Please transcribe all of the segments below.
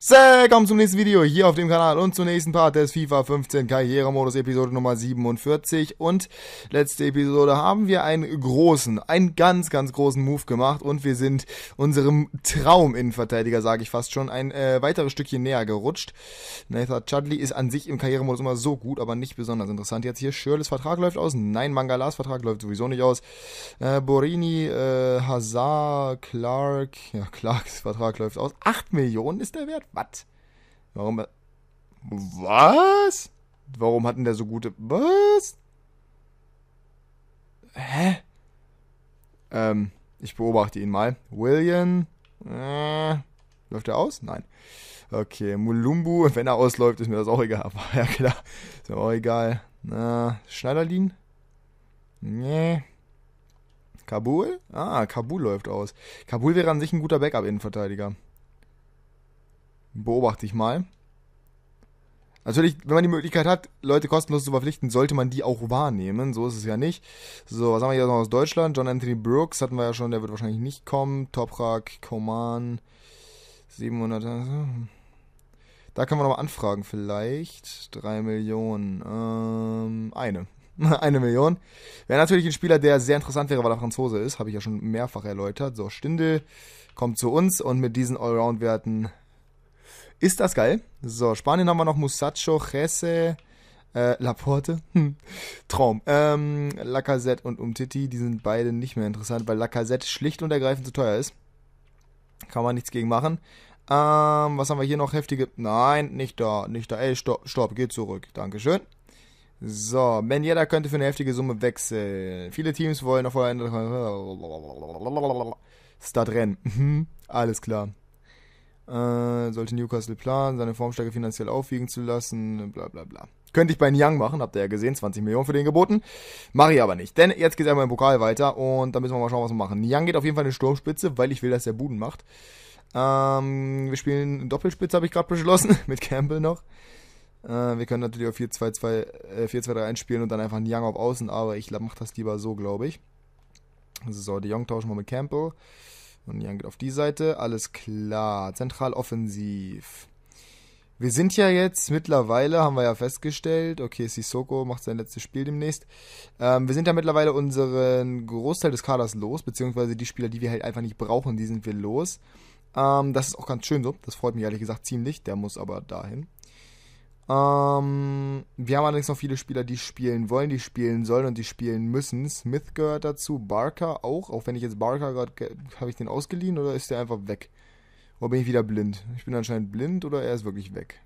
Willkommen zum nächsten Video hier auf dem Kanal und zum nächsten Part des FIFA 15 Karrieremodus Episode Nummer 47 und letzte Episode haben wir einen ganz großen Move gemacht und wir sind unserem Traum-Innenverteidiger, sage ich fast schon, ein weiteres Stückchen näher gerutscht. Nathan Chudley ist an sich im Karrieremodus immer so gut, aber nicht besonders interessant. Jetzt hier Schürrles Vertrag läuft aus, nein, Mangalas Vertrag läuft sowieso nicht aus. Borini, Hazard, Clarks Vertrag läuft aus. 8 Millionen ist der Wert? Was? Was? Warum hatten der so gute... Was? Hä? Ich beobachte ihn mal. William. Läuft er aus? Nein. Okay, Mulumbu. Wenn er ausläuft, ist mir das auch egal. Aber ja, klar. Ist mir auch egal. Schneiderlin? Nee. Kabul? Kabul läuft aus. Kabul wäre an sich ein guter Backup-Innenverteidiger. Beobachte ich mal. Natürlich, wenn man die Möglichkeit hat, Leute kostenlos zu verpflichten, sollte man die auch wahrnehmen. So ist es ja nicht. So, was haben wir hier noch aus Deutschland? John Anthony Brooks hatten wir ja schon, der wird wahrscheinlich nicht kommen. Toprak, Coman, 700. Da können wir nochmal anfragen vielleicht. 3 Millionen. Eine 1 Million. Wäre natürlich ein Spieler, der sehr interessant wäre, weil er Franzose ist. Habe ich ja schon mehrfach erläutert. So, Stindl kommt zu uns und mit diesen Allround-Werten ist das geil. So, Spanien haben wir noch Musacho, Jesse, Laporte, Traum. Lacazette und Umtiti, die sind beide nicht mehr interessant, weil Lacazette schlicht und ergreifend zu teuer ist. Kann man nichts gegen machen. Was haben wir hier noch? Heftige... Nein, nicht da. Ey, stopp, geht zurück. Dankeschön. So, Ben Yedder könnte für eine heftige Summe wechseln. Viele Teams wollen auf Vorderende... Stadtrennen. Alles klar. Sollte Newcastle planen, seine Formstärke finanziell aufwiegen zu lassen, bla bla bla. Könnte ich bei Niang machen, habt ihr ja gesehen, 20 Millionen für den geboten. Mache ich aber nicht, denn jetzt geht es einmal im Pokal weiter und da müssen wir mal schauen, was wir machen. Niang geht auf jeden Fall in die Sturmspitze, weil ich will, dass der Buden macht. Wir spielen Doppelspitze, habe ich gerade beschlossen, mit Campbell noch. Wir können natürlich auf 4-2-3-1 spielen und dann einfach Niang auf Außen, aber ich mache das lieber so, glaube ich. So, De Jong tauschen wir mit Campbell. Und Jan geht auf die Seite. Alles klar. Zentral offensiv. Wir sind ja jetzt mittlerweile, haben wir ja festgestellt, okay, Sissoko macht sein letztes Spiel demnächst. Wir sind ja mittlerweile unseren Großteil des Kaders los, beziehungsweise die Spieler, die wir halt einfach nicht brauchen, die sind wir los. Das ist auch ganz schön so. Das freut mich ehrlich gesagt ziemlich. Der muss aber dahin. Wir haben allerdings noch viele Spieler, die spielen wollen, die spielen sollen und die spielen müssen. Smith gehört dazu, Barker auch wenn ich jetzt Barker gerade, habe ich den ausgeliehen oder ist der einfach weg? Oder bin ich wieder blind? Ich bin anscheinend blind oder er ist wirklich weg?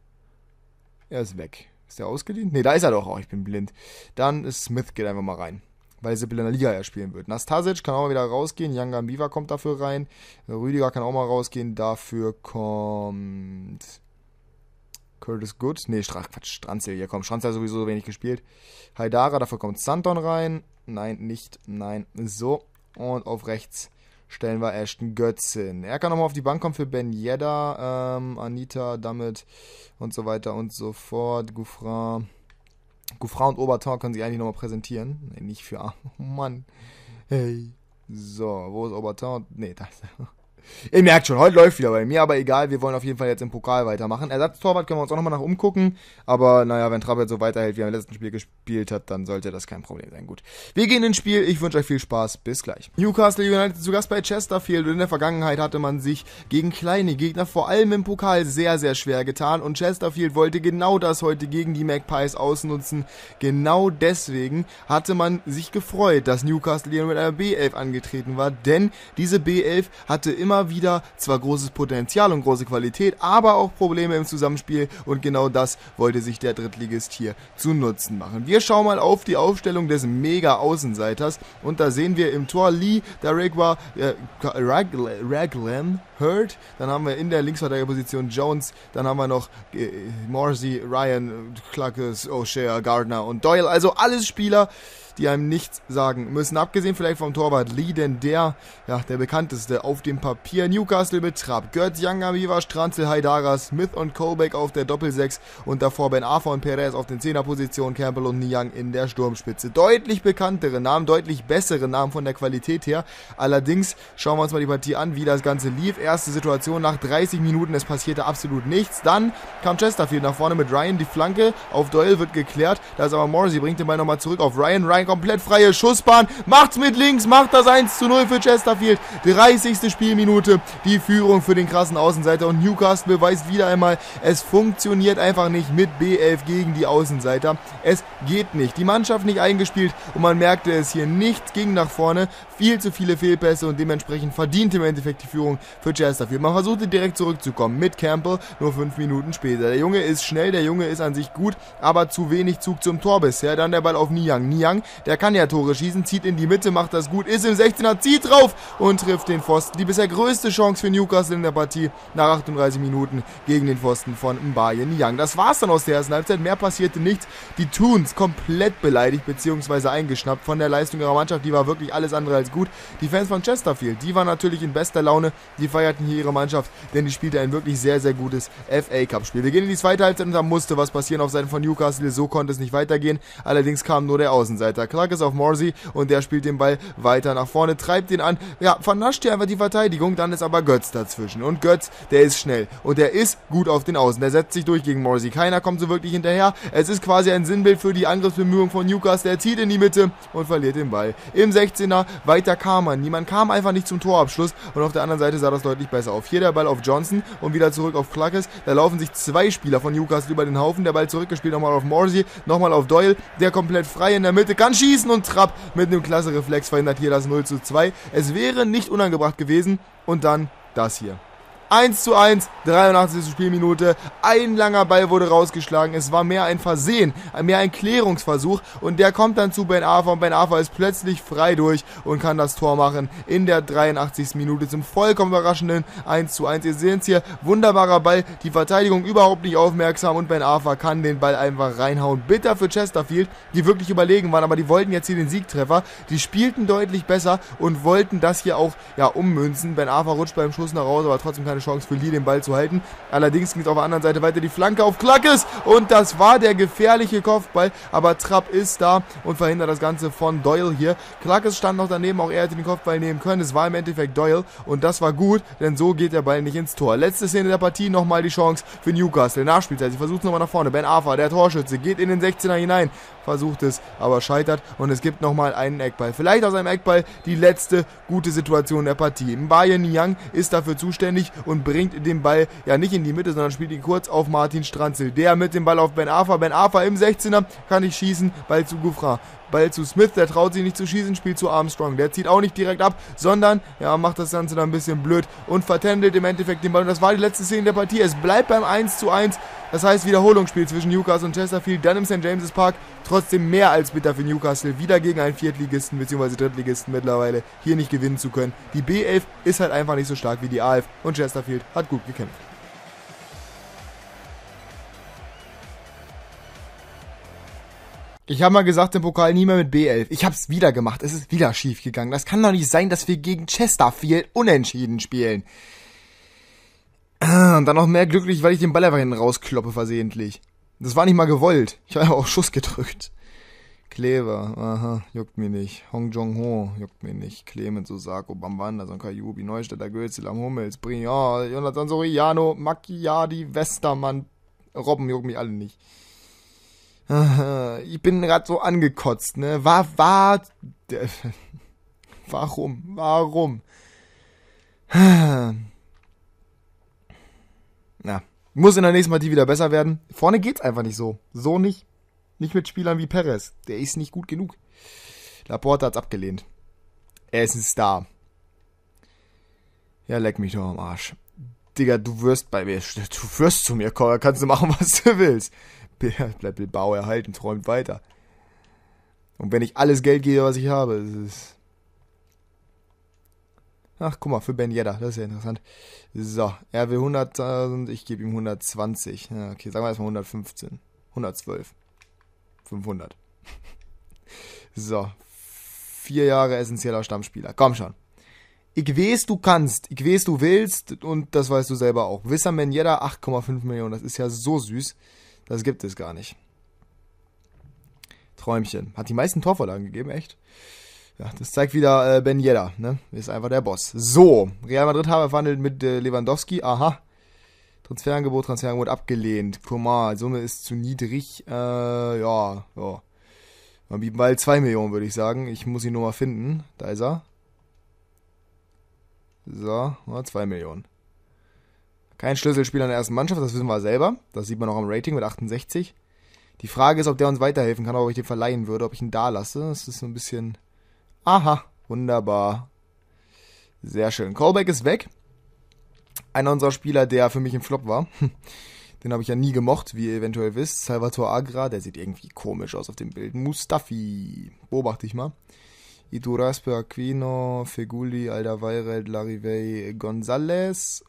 Er ist weg. Ist der ausgeliehen? Ne, da ist er doch auch, ich bin blind. Dann ist Smith, geht einfach mal rein. Weil Sippel in der Liga ja spielen wird. Nastasic kann auch mal wieder rausgehen, Yanga Mbiva kommt dafür rein. Rüdiger kann auch mal rausgehen, dafür kommt... Curtis Good. Nee, Stranzel. Hier kommt Stranzel sowieso wenig gespielt. Haidara, dafür kommt Santon rein. Nein, nicht. Nein. So. Und auf rechts stellen wir Ashton Götzin. Er kann nochmal auf die Bank kommen für Ben Yedder, Anita, Damit und so weiter und so fort. Gouffran und Oberton können sich eigentlich nochmal präsentieren. Nee, nicht für... Oh Mann. Hey. So, wo ist Oberton? Nee, da ist er. Ihr merkt schon, heute läuft wieder bei mir, aber egal, wir wollen auf jeden Fall jetzt im Pokal weitermachen. Ersatztorwart können wir uns auch nochmal nach umgucken, aber naja, wenn Trapp jetzt so weiterhält, wie er im letzten Spiel gespielt hat, dann sollte das kein Problem sein. Gut, wir gehen ins Spiel, ich wünsche euch viel Spaß, bis gleich. Newcastle United zu Gast bei Chesterfield und in der Vergangenheit hatte man sich gegen kleine Gegner, vor allem im Pokal, sehr schwer getan und Chesterfield wollte genau das heute gegen die Magpies ausnutzen. Genau deswegen hatte man sich gefreut, dass Newcastle hier mit einer B11 angetreten war, denn diese B11 hatte immer wieder zwar großes Potenzial und große Qualität, aber auch Probleme im Zusammenspiel und genau das wollte sich der Drittligist hier zu Nutzen machen. Wir schauen mal auf die Aufstellung des Mega-Außenseiters und da sehen wir im Tor Lee, Darigwa, Raglan, Hurt, dann haben wir in der Linksverteidigerposition Jones, dann haben wir noch Morsey, Ryan, Clarkes, O'Shea, Gardner und Doyle, also alles Spieler, die einem nichts sagen müssen. Abgesehen vielleicht vom Torwart Lee, denn der bekannteste auf dem Papier. Newcastle mit Trapp, Götz, Jangaviva, Stranzel, Haidara, Smith und Colbeck auf der Doppel-6 und davor Ben Arfa und Perez auf den 10er-Positionen, Campbell und Niang in der Sturmspitze. Deutlich bekanntere Namen, deutlich bessere Namen von der Qualität her. Allerdings schauen wir uns mal die Partie an, wie das Ganze lief. Erste Situation nach 30 Minuten, es passierte absolut nichts. Dann kam Chesterfield nach vorne mit Ryan, die Flanke auf Doyle wird geklärt. Da ist aber Morsey, bringt den Ball nochmal zurück auf Ryan. Ryan komplett freie Schussbahn, macht's mit links, macht das 1:0 für Chesterfield. 30. Spielminute, die Führung für den krassen Außenseiter und Newcastle beweist wieder einmal, es funktioniert einfach nicht mit B11 gegen die Außenseiter. Es geht nicht. Die Mannschaft nicht eingespielt und man merkte es hier, nichts ging nach vorne. Viel zu viele Fehlpässe und dementsprechend verdiente im Endeffekt die Führung für Chesterfield. Man versuchte direkt zurückzukommen mit Campbell, nur 5 Minuten später. Der Junge ist schnell, der Junge ist an sich gut, aber zu wenig Zug zum Tor bisher. Dann der Ball auf Niang. Niang, der kann ja Tore schießen, zieht in die Mitte, macht das gut, ist im 16er, zieht drauf und trifft den Pfosten. Die bisher größte Chance für Newcastle in der Partie nach 38 Minuten gegen den Pfosten von Mbaye Niang. Das war's dann aus der ersten Halbzeit, mehr passierte nichts. Die Toons komplett beleidigt bzw. eingeschnappt von der Leistung ihrer Mannschaft, die war wirklich alles andere als gut. Die Fans von Chesterfield, die waren natürlich in bester Laune, die feierten hier ihre Mannschaft, denn die spielte ein wirklich sehr, sehr gutes FA-Cup-Spiel. Wir gehen in die zweite Halbzeit und da musste was passieren auf Seiten von Newcastle, so konnte es nicht weitergehen, allerdings kam nur der Außenseiter. Clark ist auf Morsey und der spielt den Ball weiter nach vorne, treibt ihn an, vernascht hier einfach die Verteidigung, dann ist aber Götz dazwischen und Götz, der ist schnell und der ist gut auf den Außen, der setzt sich durch gegen Morsey, keiner kommt so wirklich hinterher, es ist quasi ein Sinnbild für die Angriffsbemühungen von Newcastle, er zieht in die Mitte und verliert den Ball. Im 16er, weiter kam man, niemand kam einfach nicht zum Torabschluss und auf der anderen Seite sah das deutlich besser auf. Hier der Ball auf Johnson und wieder zurück auf Clarkes, da laufen sich 2 Spieler von Newcastle über den Haufen, der Ball zurückgespielt, nochmal auf Morsey, nochmal auf Doyle, der komplett frei in der Mitte, kann schießen und Trapp mit einem klasse Reflex verhindert hier das 0:2. Es wäre nicht unangebracht gewesen und dann das hier. 1:1, 83. Spielminute, ein langer Ball wurde rausgeschlagen, es war mehr ein Versehen, mehr ein Klärungsversuch und der kommt dann zu Ben Arfa und Ben Arfa ist plötzlich frei durch und kann das Tor machen in der 83. Minute zum vollkommen überraschenden 1:1. Ihr seht es hier, wunderbarer Ball, die Verteidigung überhaupt nicht aufmerksam und Ben Arfa kann den Ball einfach reinhauen. Bitter für Chesterfield, die wirklich überlegen waren, aber die wollten jetzt hier den Siegtreffer, die spielten deutlich besser und wollten das hier auch ummünzen. Ben Arfa rutscht beim Schuss nach Hause, aber trotzdem keine Chance für Lee, den Ball zu halten. Allerdings ging es auf der anderen Seite weiter die Flanke auf Clarkes und das war der gefährliche Kopfball, aber Trapp ist da und verhindert das Ganze von Doyle hier. Clarkes stand noch daneben, auch er hätte den Kopfball nehmen können. Es war im Endeffekt Doyle und das war gut, denn so geht der Ball nicht ins Tor. Letzte Szene der Partie, nochmal die Chance für Newcastle. Nachspielzeit, sie versucht es nochmal nach vorne. Ben Arfa, der Torschütze, geht in den 16er hinein, versucht es, aber scheitert und es gibt nochmal einen Eckball. Vielleicht aus einem Eckball die letzte gute Situation der Partie. Mbaye Niang ist dafür zuständig und bringt den Ball nicht in die Mitte, sondern spielt ihn kurz auf Martin Stranzel. Der mit dem Ball auf Ben Arfa. Ben Arfa im 16er kann nicht schießen. Ball zu Gouffran. Ball zu Smith, der traut sich nicht zu schießen, spielt zu Armstrong. Der zieht auch nicht direkt ab, sondern macht das Ganze dann ein bisschen blöd und vertändelt im Endeffekt den Ball. Und das war die letzte Szene der Partie. Es bleibt beim 1:1. Das heißt Wiederholungsspiel zwischen Newcastle und Chesterfield, dann im St. James's Park. Trotzdem mehr als bitter für Newcastle, wieder gegen einen Viertligisten bzw. Drittligisten mittlerweile hier nicht gewinnen zu können. Die B11 ist halt einfach nicht so stark wie die A11 und Chesterfield hat gut gekämpft. Ich habe mal gesagt, im Pokal nie mehr mit B11. Ich habe es wieder gemacht. Es ist wieder schief gegangen. Das kann doch nicht sein, dass wir gegen Chesterfield unentschieden spielen. Und dann noch mehr glücklich, weil ich den Ball einfach hinten rauskloppe versehentlich. Das war nicht mal gewollt. Ich habe ja auch Schuss gedrückt. Klever, aha, juckt mir nicht. Hong Jong-ho, juckt mir nicht. Clemens, Osako, Bambanda, Sonkajubi, Neustädter, Götzel, am Hummels, Briand, Jonathan Soriano, Macchiadi, Westermann, Robben, juckt mich alle nicht. Ich bin gerade so angekotzt, ne? Warum? Na, muss in der nächsten Partie wieder besser werden. Vorne geht's einfach nicht so. So nicht. Nicht mit Spielern wie Perez. Der ist nicht gut genug. Laporte hat's abgelehnt. Er ist ein Star. Ja, leck mich doch am Arsch. Digga, du wirst bei mir, du wirst zu mir kommen, kannst du machen, was du willst. Bleibt Bilbao erhalten, träumt weiter. Und wenn ich alles Geld gebe, was ich habe, das ist... Ach, guck mal, für Ben Yedder, das ist ja interessant. So, er will 100.000, ich gebe ihm 120. Ja, okay, sagen wir erstmal 115. 112. 500. So. 4 Jahre essentieller Stammspieler. Komm schon. Ich weiß, du kannst. Ich weiß, du willst. Und das weißt du selber auch. Wissam Ben Yedder, 8,5 Millionen. Das ist ja so süß. Das gibt es gar nicht. Träumchen. Hat die meisten Torvorlagen gegeben, echt? Ja, das zeigt wieder Ben Yedder, ne? Ist einfach der Boss. So. Real Madrid habe verhandelt mit Lewandowski. Aha. Transferangebot abgelehnt. Coman, Summe ist zu niedrig. Ja. Man bieten bald 2 Millionen, würde ich sagen. Ich muss ihn nur mal finden. Da ist er. So, 2 Millionen. Kein Schlüsselspieler in der ersten Mannschaft, das wissen wir selber. Das sieht man auch am Rating mit 68. Die Frage ist, ob der uns weiterhelfen kann, ob ich den verleihen würde, ob ich ihn da lasse. Das ist so ein bisschen... Aha, wunderbar. Sehr schön. Callback ist weg. Einer unserer Spieler, der für mich ein Flop war. Den habe ich ja nie gemocht, wie ihr eventuell wisst. Salvatore Agra, der sieht irgendwie komisch aus auf dem Bild. Mustafi, beobachte ich mal. Iturraspe, Aquino, Feguli, Alderweireld, Larivey, González.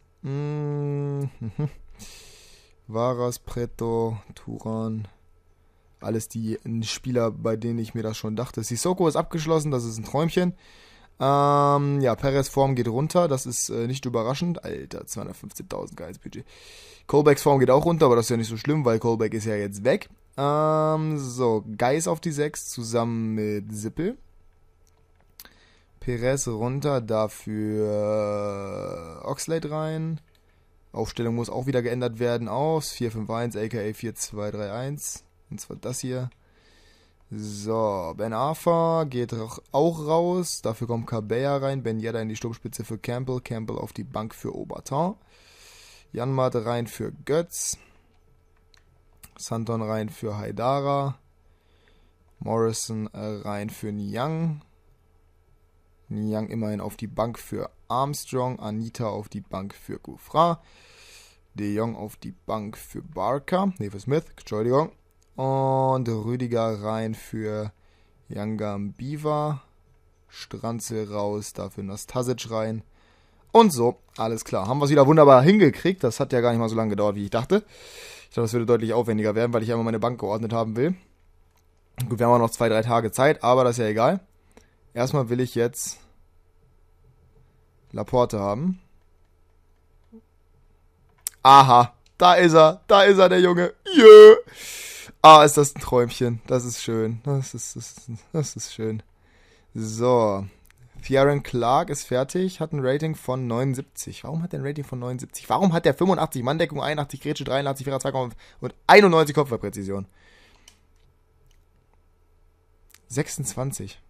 Varas, Preto, Turan. Alles die Spieler, bei denen ich mir das schon dachte. Sissoko ist abgeschlossen, das ist ein Träumchen. Ja, Perez Form geht runter, das ist nicht überraschend. Alter, 215.000 geiles Budget. Colbacks Form geht auch runter, aber das ist ja nicht so schlimm, weil Colback ist ja jetzt weg. So, Geis auf die 6 zusammen mit Sippel. Perez runter, dafür Oxlade rein. Aufstellung muss auch wieder geändert werden aufs 4-5-1, aka 4-2-3-1. Und zwar das hier. So, Ben Arfa geht auch raus. Dafür kommt Cabella rein. Ben Yedder in die Sturmspitze für Campbell. Campbell auf die Bank für Aubertin. Janmaat rein für Götz. Santon rein für Haidara. Morrison rein für Niang. Niang immerhin auf die Bank für Armstrong. Anita auf die Bank für Gouffra. De Jong auf die Bank für Barker. Nee, für Smith. Entschuldigung. Und Rüdiger rein für Jangambiva. Stranzel raus, dafür Nastasic rein. Und so, alles klar. Haben wir es wieder wunderbar hingekriegt. Das hat ja gar nicht mal so lange gedauert, wie ich dachte. Ich dachte, das würde deutlich aufwendiger werden, weil ich einmal meine Bank geordnet haben will. Gut, wir haben auch noch 2-3 Tage Zeit, aber das ist ja egal. Erstmal will ich jetzt Laporte haben. Aha, da ist er, der Junge. Yeah. Ah, ist das ein Träumchen. Das ist schön. Das ist schön. So. Theron Clark ist fertig, hat ein Rating von 79. Warum hat der ein Rating von 79? Warum hat der 85 Manndeckung, 81 Grätsche, 83 Vierer, 2, und 91 Kopfballpräzision? 26.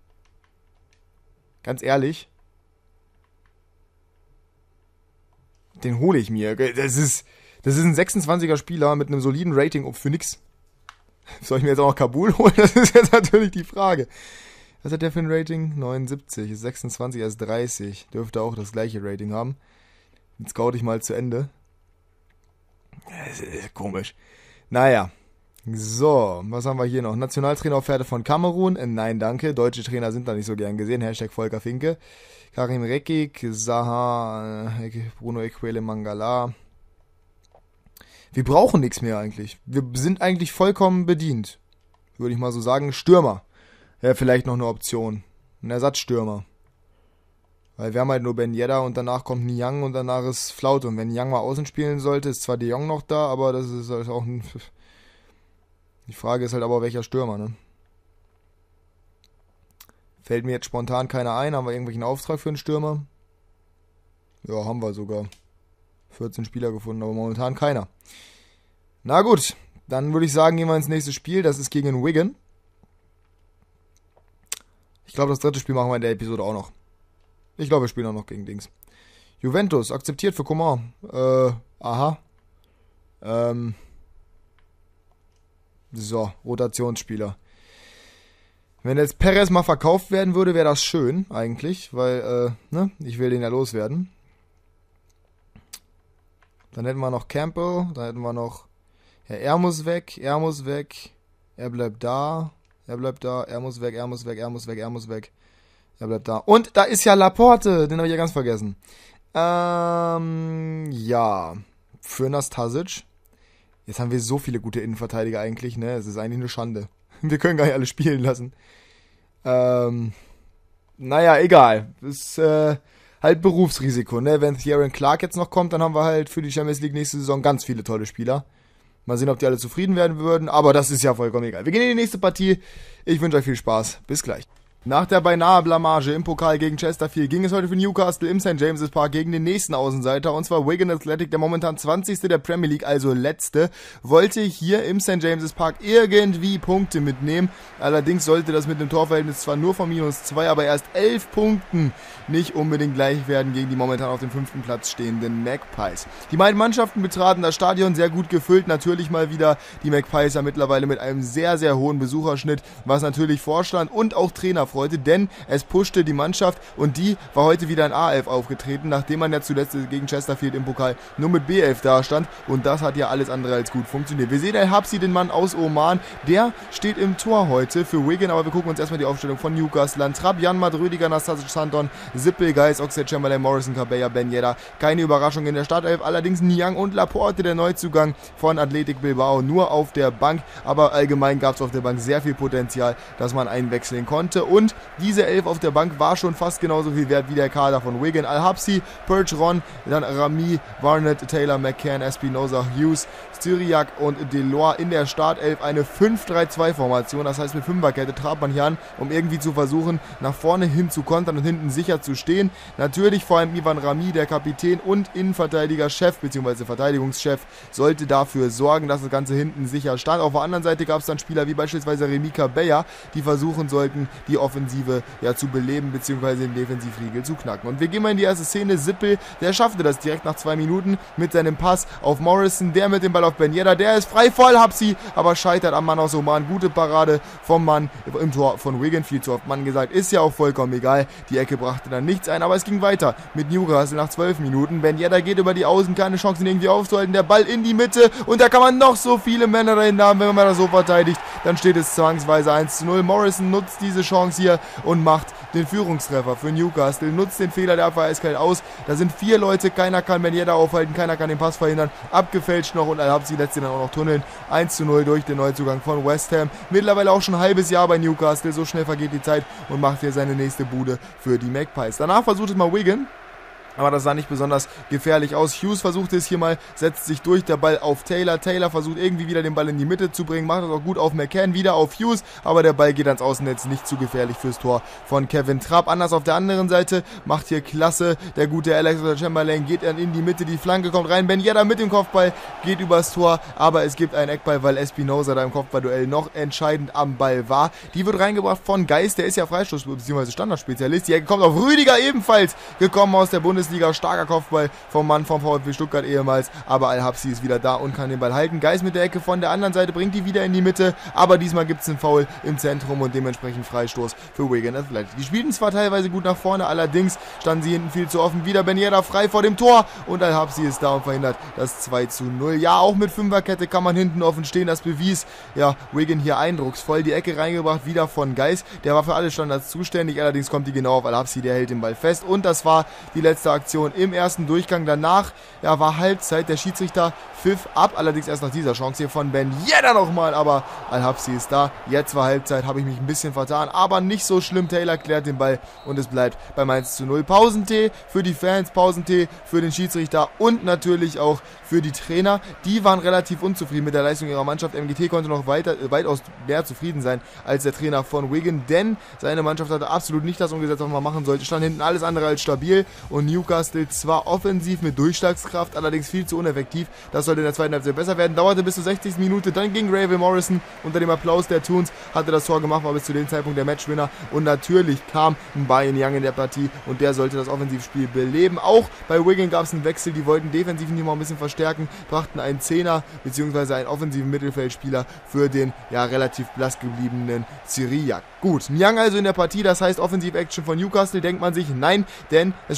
Ganz ehrlich. Den hole ich mir. Das ist ein 26er Spieler mit einem soliden Rating für nix. Soll ich mir jetzt auch noch Kabul holen? Das ist jetzt natürlich die Frage. Was hat der für ein Rating? 79. Ist 26, er ist 30. Dürfte auch das gleiche Rating haben. Jetzt scout ich mal zu Ende. Das ist komisch. Naja. So, was haben wir hier noch? Nationaltrainer-Offerte von Kamerun. Nein, danke. Deutsche Trainer sind da nicht so gern gesehen. Hashtag Volker Finke. Karim Rekik, Zaha, Bruno Ekwele Mangala. Wir brauchen nichts mehr eigentlich. Wir sind eigentlich vollkommen bedient. Würde ich mal so sagen. Stürmer. Ja, vielleicht noch eine Option. Ein Ersatzstürmer. Weil wir haben halt nur Ben Yedder und danach kommt Niang und danach ist Flaute. Und wenn Niang mal außen spielen sollte, ist zwar De Jong noch da, aber das ist halt auch ein... Die Frage ist halt aber, welcher Stürmer, ne? Fällt mir jetzt spontan keiner ein. Haben wir irgendwelchen Auftrag für einen Stürmer? Ja, haben wir sogar. 14 Spieler gefunden, aber momentan keiner. Na gut, dann würde ich sagen, gehen wir ins nächste Spiel. Das ist gegen Wigan. Ich glaube, das dritte Spiel machen wir in der Episode auch noch. Ich glaube, wir spielen auch noch gegen Dings. Juventus, akzeptiert für Coman. Aha. So, Rotationsspieler. Wenn jetzt Perez mal verkauft werden würde, wäre das schön, eigentlich, weil, ich will den ja loswerden. Dann hätten wir noch Campbell, dann hätten wir noch, ja, er muss weg, er bleibt da, er muss weg, er muss weg, er bleibt da. Und da ist ja Laporte, den habe ich ja ganz vergessen. Ja, für Nastasic. Jetzt haben wir so viele gute Innenverteidiger eigentlich, ne? Es ist eigentlich eine Schande. Wir können gar nicht alle spielen lassen. Naja, egal. Ist halt Berufsrisiko, ne? Wenn Theoren Clark jetzt noch kommt, dann haben wir halt für die Champions League nächste Saison ganz viele tolle Spieler. Mal sehen, ob die alle zufrieden werden würden, aber das ist ja vollkommen egal. Wir gehen in die nächste Partie. Ich wünsche euch viel Spaß. Bis gleich. Nach der beinahe Blamage im Pokal gegen Chesterfield ging es heute für Newcastle im St. James's Park gegen den nächsten Außenseiter, und zwar Wigan Athletic, der momentan 20. der Premier League, also letzte, wollte hier im St. James's Park irgendwie Punkte mitnehmen. Allerdings sollte das mit dem Torverhältnis zwar nur von -2, aber erst 11 Punkten nicht unbedingt gleich werden gegen die momentan auf dem 5. Platz stehenden Magpies. Die beiden Mannschaften betraten das Stadion sehr gut gefüllt, natürlich mal wieder die Magpies ja mittlerweile mit einem sehr, sehr hohen Besucherschnitt, was natürlich Vorstand und auch Trainer freute, denn es pushte die Mannschaft, und die war heute wieder in A11 aufgetreten, nachdem man ja zuletzt gegen Chesterfield im Pokal nur mit B11 dastand, und das hat ja alles andere als gut funktioniert. Wir sehen El Habsi, den Mann aus Oman, der steht im Tor heute für Wigan, aber wir gucken uns erstmal die Aufstellung von Newcastle an. Trapp, Janmaat, Rüdiger, Nastasic, Santon, Sippel, Geis, Oxlade-Chamberlain, Morrison, Cabella, Ben Yedder. Keine Überraschung in der Startelf, allerdings Niang und Laporte, der Neuzugang von Athletic Bilbao, nur auf der Bank, aber allgemein gab es auf der Bank sehr viel Potenzial, dass man einwechseln konnte, und diese 11 auf der Bank war schon fast genauso viel wert wie der Kader von Wigan. Al-Habsi, Perch, Ron, dann Rami, Barnett, Taylor, McCann, Espinosa, Hughes, Styriak und Delors in der Startelf. Eine 5-3-2-Formation, das heißt mit Fünferkette trat man hier an, um irgendwie zu versuchen, nach vorne hin zu kontern und hinten sicher zu stehen. Natürlich vor allem Ivan Rami, der Kapitän und Innenverteidiger-Chef bzw. Verteidigungschef, sollte dafür sorgen, dass das Ganze hinten sicher stand. Auf der anderen Seite gab es dann Spieler wie beispielsweise Remy Cabella, die versuchen sollten, die Offensive zu beleben bzw. den Defensivriegel zu knacken. Und wir gehen mal in die erste Szene. Sippel, der schaffte das direkt nach 2 Minuten mit seinem Pass auf Morrison, der mit dem Ball auf Ben Yedder, der ist frei vor Al-Habsi, aber scheitert am Mann aus Oman. Gute Parade vom Mann im Tor von Wigan, viel zu oft Mann gesagt, ist ja auch vollkommen egal. Die Ecke brachte dann nichts ein, aber es ging weiter mit Newcastle nach 12 Minuten. Ben Yedder geht über die Außen, keine Chance, ihn irgendwie aufzuhalten, der Ball in die Mitte, und da kann man noch so viele Männer dahinter haben, wenn man das so verteidigt, dann steht es zwangsweise 1:0. Morrison nutzt diese Chance hier und macht den Führungstreffer für Newcastle, nutzt den Fehler der Abwehr eiskalt aus. Da sind 4 Leute, keiner kann Ben Yedder aufhalten, keiner kann den Pass verhindern, abgefälscht noch, und Al-Habsi lässt ihn dann auch noch tunneln. 1:0 durch den Neuzugang von West Ham. Mittlerweile auch schon ein halbes Jahr bei Newcastle, so schnell vergeht die Zeit, und macht hier seine nächste Bude für die Magpies. Danach versucht es mal Wigan, aber das sah nicht besonders gefährlich aus. Hughes versucht es hier mal, setzt sich durch, der Ball auf Taylor. Taylor versucht irgendwie wieder den Ball in die Mitte zu bringen, macht das auch gut auf McCann, wieder auf Hughes, aber der Ball geht ans Außennetz, nicht zu gefährlich fürs Tor von Kevin Trapp. Anders auf der anderen Seite, macht hier klasse der gute Oxlade-Chamberlain, geht dann in die Mitte, die Flanke kommt rein, Ben Yedder mit dem Kopfball, geht übers Tor, aber es gibt einen Eckball, weil Espinosa da im Kopfballduell noch entscheidend am Ball war. Die wird reingebracht von Geis, der ist ja Freistoß- bzw. Standardspezialist. Die Ecke kommt auf Rüdiger, ebenfalls gekommen aus der Bundesliga. Starker Kopfball vom Mann vom VfB Stuttgart ehemals, aber Al-Habsi ist wieder da und kann den Ball halten. Geis mit der Ecke von der anderen Seite, bringt die wieder in die Mitte, aber diesmal gibt es einen Foul im Zentrum und dementsprechend Freistoß für Wigan Athletic. Die spielten zwar teilweise gut nach vorne, allerdings standen sie hinten viel zu offen. Wieder Ben Yedder frei vor dem Tor, und Al-Habsi ist da und verhindert das 2:0. Ja, auch mit Fünferkette kann man hinten offen stehen, das bewies ja Wigan hier eindrucksvoll. Die Ecke reingebracht, wieder von Geis, der war für alle Standards zuständig, allerdings kommt die genau auf Al-Habsi, der hält den Ball fest, und das war die letzte Aktion im ersten Durchgang. Danach war Halbzeit, der Schiedsrichter pfiff ab, allerdings erst nach dieser Chance hier von Ben Yedder nochmal, aber Al-Habsi ist da. Jetzt war Halbzeit, habe ich mich ein bisschen vertan, aber nicht so schlimm. Taylor klärt den Ball und es bleibt beim 1:0. Pausentee für die Fans, Pausentee für den Schiedsrichter und natürlich auch für die Trainer. Die waren relativ unzufrieden mit der Leistung ihrer Mannschaft. MGT konnte noch weitaus mehr zufrieden sein als der Trainer von Wigan, denn seine Mannschaft hatte absolut nicht das umgesetzt, was man machen sollte. Stand hinten alles andere als stabil, und Newcastle zwar offensiv mit Durchschlagskraft, allerdings viel zu uneffektiv. Das sollte in der zweiten Halbzeit besser werden. Dauerte bis zur 60. Minute, dann ging Ravel Morrison unter dem Applaus der Toons, hatte das Tor gemacht, war bis zu dem Zeitpunkt der Matchwinner, und natürlich kam Mbaye Niang in der Partie, und der sollte das Offensivspiel beleben. Auch bei Wigan gab es einen Wechsel, die wollten defensiv nicht mal ein bisschen verstärken, brachten einen Zehner bzw. einen offensiven Mittelfeldspieler für den relativ blass gebliebenen Styriak. Gut, Niang also in der Partie, das heißt Offensiv-Action von Newcastle, denkt man sich, nein, denn es spielte Wigan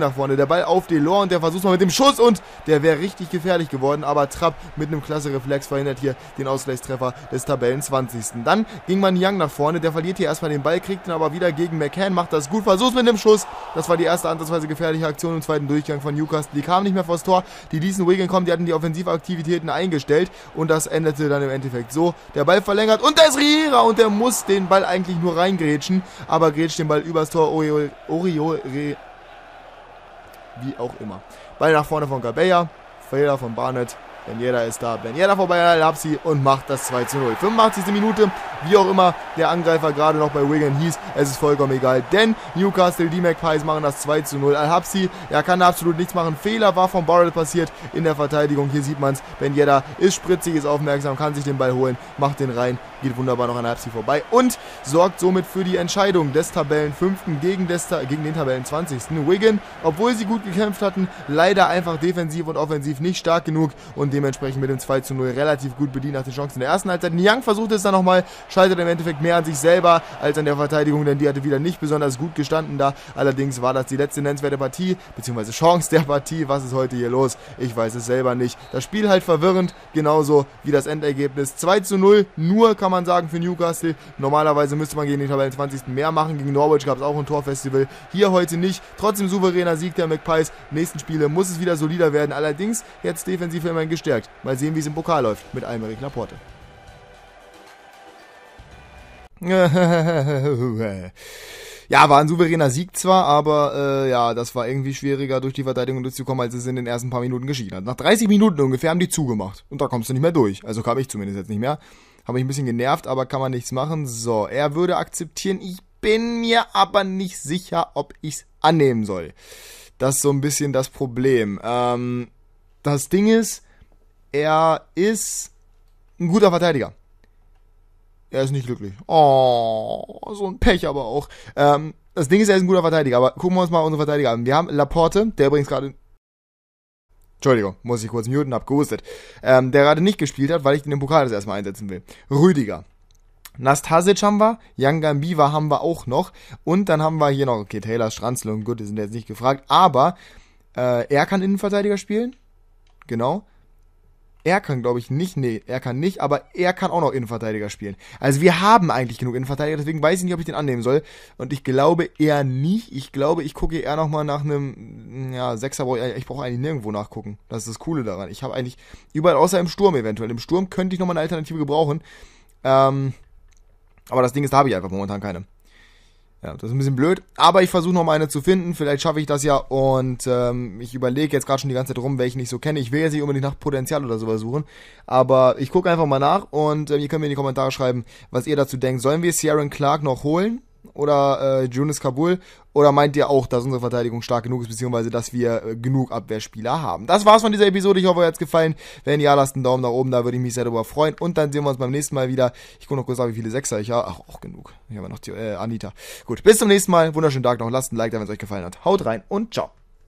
nach vorne. Der Ball auf Delors und der versucht mal mit dem Schuss und der wäre richtig gefährlich geworden. Aber Trapp mit einem klasse Reflex verhindert hier den Ausgleichstreffer des Tabellen 20. Dann ging man Young nach vorne. Der verliert hier erstmal den Ball, kriegt ihn aber wieder gegen McCann, macht das gut, versucht mit dem Schuss. Das war die erste ansatzweise gefährliche Aktion im zweiten Durchgang von Newcastle. Die kamen nicht mehr vors Tor. Die ließen Wigan kommen, die hatten die Offensivaktivitäten eingestellt und das endete dann im Endeffekt so. Der Ball verlängert und da ist Riera und der muss den Ball eigentlich nur reingrätschen, aber grätscht den Ball übers Tor. Wie auch immer. Ball nach vorne von Gabella, Fehler von Barnett. Ben Yedder ist da. Ben Yedder vorbei an Lapsi und macht das 2:0. 85. Minute, wie auch immer der Angreifer gerade noch bei Wigan hieß, es ist vollkommen egal, denn Newcastle, die Magpies machen das 2:0. Al-Habsi, er kann absolut nichts machen. Fehler war von Barrett passiert in der Verteidigung. Hier sieht man es. Ben Yedder ist spritzig, ist aufmerksam, kann sich den Ball holen, macht den rein, geht wunderbar noch an Al-Habsi vorbei und sorgt somit für die Entscheidung des Tabellenfünften gegen den Tabellen 20. Wigan, obwohl sie gut gekämpft hatten, leider einfach defensiv und offensiv nicht stark genug und dementsprechend mit dem 2:0 relativ gut bedient nach den Chancen in der ersten Halbzeit. Young versucht es dann nochmal, scheitert im Endeffekt mehr an sich selber als an der Verteidigung, denn die hatte wieder nicht besonders gut gestanden da. Allerdings war das die letzte nennenswerte Partie, beziehungsweise Chance der Partie. Was ist heute hier los? Ich weiß es selber nicht. Das Spiel halt verwirrend, genauso wie das Endergebnis. 2:0, nur kann man sagen für Newcastle. Normalerweise müsste man gegen den Tabellen 20. mehr machen. Gegen Norwich gab es auch ein Torfestival. Hier heute nicht. Trotzdem souveräner Sieg der Magpies. Nächsten Spiele muss es wieder solider werden. Allerdings jetzt defensiv immerhin gestärkt. Mal sehen, wie es im Pokal läuft mit Aymeric Laporte. Ja, war ein souveräner Sieg zwar, aber ja, das war irgendwie schwieriger durch die Verteidigung durchzukommen, als es in den ersten paar Minuten geschehen hat. Nach 30 Minuten ungefähr haben die zugemacht und da kommst du nicht mehr durch. Also kam ich zumindest jetzt nicht mehr. Habe mich ein bisschen genervt, aber kann man nichts machen. So, er würde akzeptieren. Ich bin mir aber nicht sicher, ob ich es annehmen soll. Das ist so ein bisschen das Problem. Das Ding ist, er ist ein guter Verteidiger. Er ist nicht glücklich. Oh, so ein Pech aber auch. Das Ding ist, er ist ein guter Verteidiger, aber gucken wir uns mal unsere Verteidiger an. Wir haben Laporte, der übrigens gerade... Entschuldigung, muss ich kurz muten, hab gehustet. Der gerade nicht gespielt hat, weil ich den im Pokal das erstmal einsetzen will. Rüdiger. Nastasic haben wir, Yangambiwa haben wir auch noch. Und dann haben wir hier noch, okay, Taylor, Stranzl und gut, die sind jetzt nicht gefragt, aber er kann Innenverteidiger spielen. Genau. Er kann, glaube ich, nicht, nee, er kann nicht, aber er kann auch noch Innenverteidiger spielen. Also wir haben eigentlich genug Innenverteidiger, deswegen weiß ich nicht, ob ich den annehmen soll. Und ich glaube eher nicht. Ich glaube, ich gucke eher nochmal nach einem, ja, Sechser, ich brauche eigentlich nirgendwo nachgucken. Das ist das Coole daran. Ich habe eigentlich überall, außer im Sturm eventuell. Im Sturm könnte ich nochmal eine Alternative gebrauchen. Aber das Ding ist, da habe ich einfach momentan keine. Ja, das ist ein bisschen blöd, aber ich versuche noch mal eine zu finden, vielleicht schaffe ich das ja und ich überlege jetzt gerade schon die ganze Zeit rum, welchen ich so kenne. Ich will jetzt nicht unbedingt nach Potenzial oder sowas suchen, aber ich gucke einfach mal nach und ihr könnt mir in die Kommentare schreiben, was ihr dazu denkt. Sollen wir Ciaran Clark noch holen oder Yunus Kabul oder meint ihr auch, dass unsere Verteidigung stark genug ist, beziehungsweise dass wir genug Abwehrspieler haben? Das war's von dieser Episode, ich hoffe, euch hat's gefallen. Wenn ja, lasst einen Daumen nach oben, da würde ich mich sehr darüber freuen und dann sehen wir uns beim nächsten Mal wieder. Ich gucke noch kurz nach, wie viele Sechser ich habe. Ach, auch genug. Ich habe noch die Anita. Gut, bis zum nächsten Mal, wunderschönen Tag noch, lasst ein Like da, wenn es euch gefallen hat. Haut rein und ciao.